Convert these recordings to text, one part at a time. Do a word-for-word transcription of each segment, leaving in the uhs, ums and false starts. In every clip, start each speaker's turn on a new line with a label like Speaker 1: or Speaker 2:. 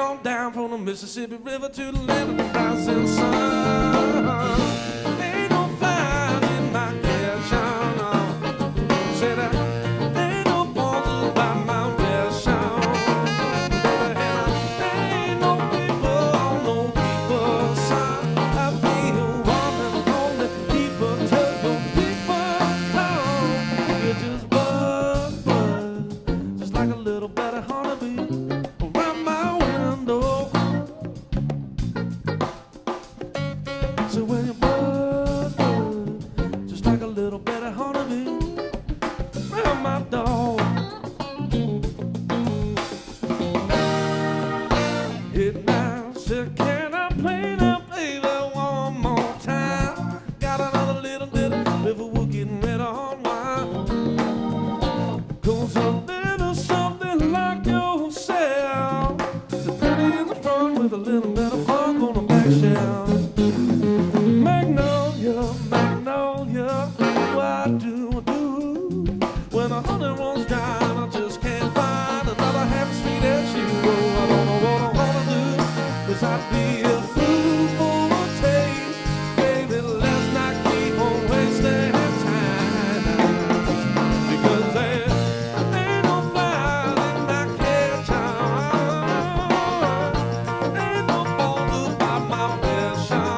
Speaker 1: on down from the Mississippi River to the land of the rising sun. Ain't no fire in my kitchen, no. Said I ain't no bones by my passion. Baby, and I ain't no people, no people, son. I be a woman, only people tell your people, oh, you just buzz, buzz, just like a little better honeybee. So when you buzz, buzz, just like a little bit of honeybee round my door. Hit now, said, can I play now, baby, one more time? Got another little bit of river, we're getting ready on wine. Goes a little something like yourself. So pretty in the front with a little bit of funk on the back shelf. Magnolia, magnolia, what do I do when a honey runs dry and I just can't find another half as sweet as you? Oh, I don't know what I wanna do, 'cause I'd be a fool for a taste. Baby, let's not keep on wasting time, because there ain't no fire in my kitchen, ain't no bone by my passion.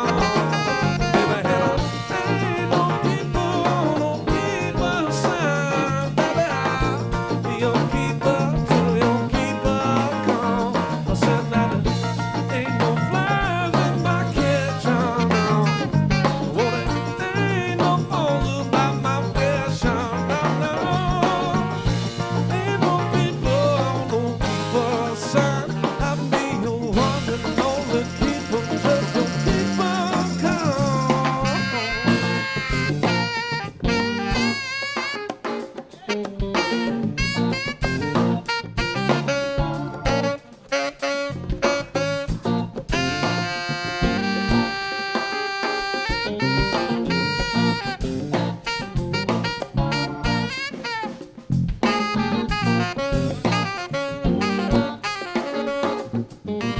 Speaker 1: Mm-hmm.